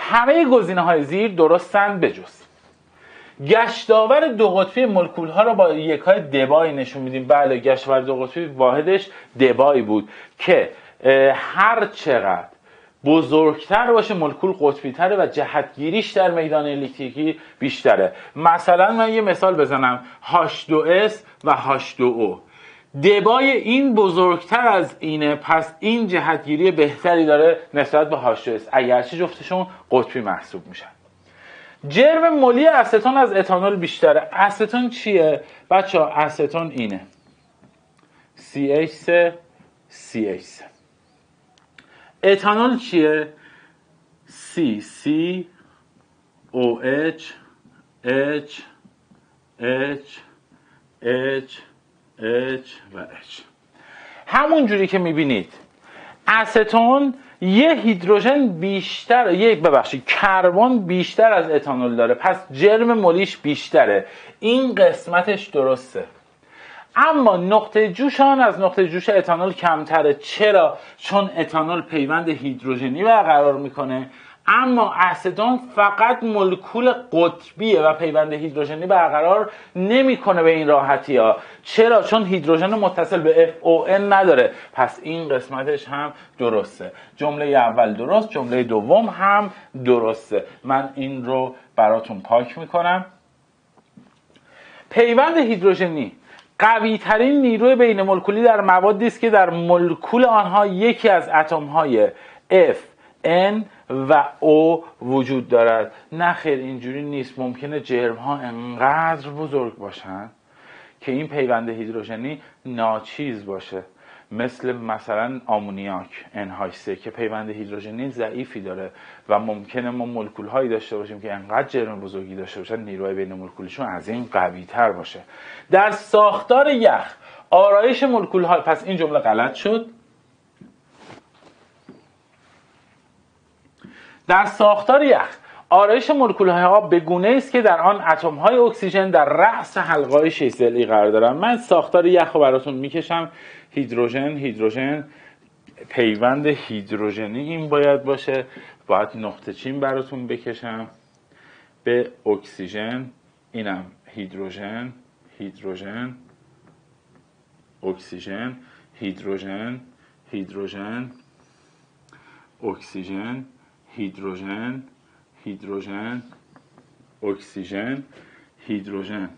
همه گزینه‌های زیر درستند بجز گشتاور دو قطبی مولکول ها را با یکای دبای نشون میدیم. بله، گشتاور دو قطبی واحدش دبای بود که هر چقدر بزرگتر باشه مولکول قطبی تره و جهتگیریش در میدان الکتریکی بیشتره. مثلا من یه مثال بزنم، H2S و H2O. دبای این بزرگتر از اینه، پس این جهتگیری بهتری داره نسبت به H2S، اگرچه جفتشون قطبی محسوب میشن. جرم مولی استون از اتانول بیشتره. استون چیه؟ بچه ها استون اینه CH3 CH3. اتانول چیه؟ COH H H H H و H. همون جوری که میبینید استون یه هیدروژن بیشتر، کربن بیشتر از اتانول داره، پس جرم مولیش بیشتره. این قسمتش درسته. اما نقطه جوش آن از نقطه جوش اتانول کمتره. چرا؟ چون اتانول پیوند هیدروژنی برقرار میکنه، اما استون فقط مولکول قطبیه و پیوند هیدروژنی برقرار نمیکنه به این راحتی ها. چرا؟ چون هیدروژن متصل به FON نداره. پس این قسمتش هم درسته. جمله اول درست، جمله دوم هم درسته. من این رو براتون پاک میکنم. پیوند هیدروژنی قوی ترین نیروی بین مولکولی در موادی است که در مولکول آنها یکی از اتم های F N و O وجود دارد. نه خیر، اینجوری نیست. ممکنه جرم ها انقدر بزرگ باشن که این پیوند هیدروژنی ناچیز باشه، مثلا آمونیاک NH3 که پیوند هیدروژنی ضعیفی داره و ممکنه ما مولکول هایی داشته باشیم که انقدر جرم بزرگی داشته باشن نیروی بین مولکولیشون از این قوی تر باشه. در ساختار یخ آرایش مولکول ها، پس این جمله غلط شد. در ساختار یخ آرایش مولکول های آب به گونه است که در آن اتم های اکسیژن در رأس حلقه های 6 ضلعی قرار دارن. من ساختار یخ رو براتون میکشم. هیدروژن پیوند هیدروژنی این باید باشه. باید نقطه چین براتون بکشم به اکسیژن. اینم هیدروژن اکسیژن هیدروژن اکسیژن هیدروژن اکسیژن هیدروژن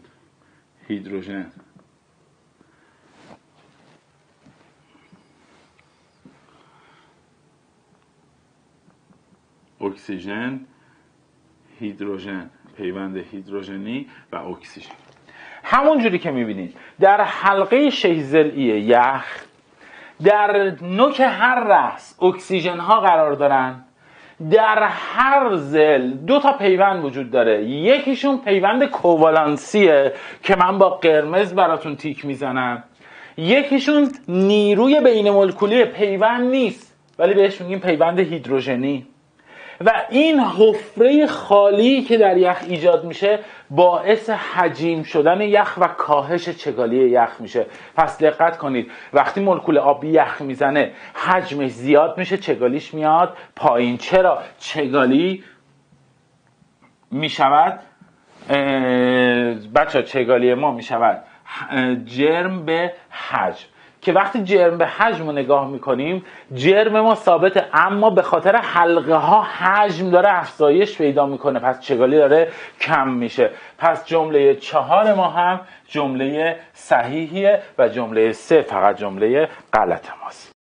اکسیژن هیدروژن، پیوند هیدروژنی و اکسیژن. همون جوری که میبینید در حلقه 6 ضلعی یخ در نوک هر رأس اکسیژن ها قرار دارن. در هر ضلع 2 تا پیوند وجود داره. یکیشون پیوند کووالانسیه که من با قرمز براتون تیک میزنم. یکیشون نیروی بین مولکولی، پیوند نیست ولی بهش میگیم پیوند هیدروژنی. و این حفره خالی که در یخ ایجاد میشه باعث حجیم شدن یخ و کاهش چگالی یخ میشه. پس دقت کنید، وقتی مولکول آب یخ میزنه حجمش زیاد میشه، چگالیش میاد پایین. چرا؟ چگالی میشود بچه، چگالی ما میشود جرم به حجم، که وقتی جرم به حجم رو نگاه میکنیم جرم ما ثابته، اما به خاطر حلقه ها حجم داره افزایش پیدا میکنه، پس چگالی داره کم میشه. پس جمله 4 ما هم جمله صحیحیه و جمله 3 فقط جمله غلط ماست.